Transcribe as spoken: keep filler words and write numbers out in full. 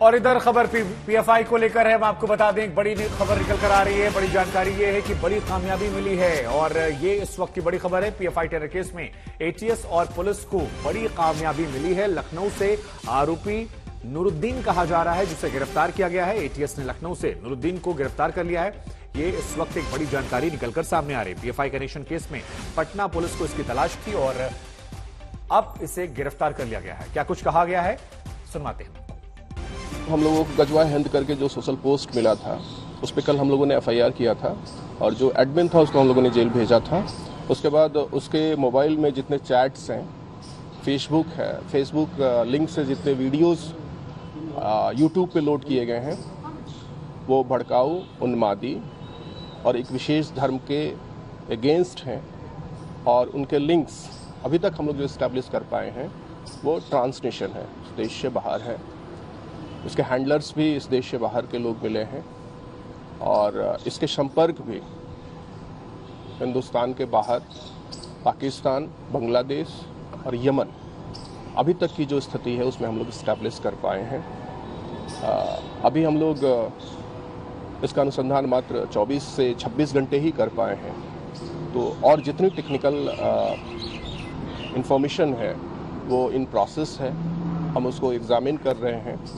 और इधर खबर पीएफआई को लेकर है। हम आपको बता दें, एक बड़ी खबर निकल कर आ रही है। बड़ी जानकारी ये है कि बड़ी कामयाबी मिली है और ये इस वक्त की बड़ी खबर है। पीएफआई टेरर केस में एटीएस और पुलिस को बड़ी कामयाबी मिली है। लखनऊ से आरोपी नूरुद्दीन कहा जा रहा है, जिसे गिरफ्तार किया गया है। एटीएस ने लखनऊ से नूरुद्दीन को गिरफ्तार कर लिया है। ये इस वक्त एक बड़ी जानकारी निकलकर सामने आ रही है। पीएफआई कनेक्शन केस में पटना पुलिस को इसकी तलाश थी और अब इसे गिरफ्तार कर लिया गया है। क्या कुछ कहा गया है, सुनवाते हैं। हम लोगों को गजवा हिंद करके जो सोशल पोस्ट मिला था, उस पर कल हम लोगों ने एफआईआर किया था और जो एडमिन था उसको हम लोगों ने जेल भेजा था। उसके बाद उसके मोबाइल में जितने चैट्स हैं, फेसबुक है, फेसबुक लिंक से जितने वीडियोस यूट्यूब पे लोड किए गए हैं, वो भड़काऊ, उन्मादी और एक विशेष धर्म के अगेंस्ट हैं। और उनके लिंक्स अभी तक हम लोग जो इस्टेब्लिश कर पाए हैं वो ट्रांसनेशन है, देश से बाहर है। इसके हैंडलर्स भी इस देश से बाहर के लोग मिले हैं और इसके संपर्क भी हिंदुस्तान के बाहर, पाकिस्तान, बांग्लादेश और यमन, अभी तक की जो स्थिति है उसमें हम लोग इस्टेब्लिश कर पाए हैं। अभी हम लोग इसका अनुसंधान मात्र चौबीस से छब्बीस घंटे ही कर पाए हैं। तो और जितनी टेक्निकल इंफॉर्मेशन है वो इन प्रोसेस है, हम उसको एग्जामिन कर रहे हैं।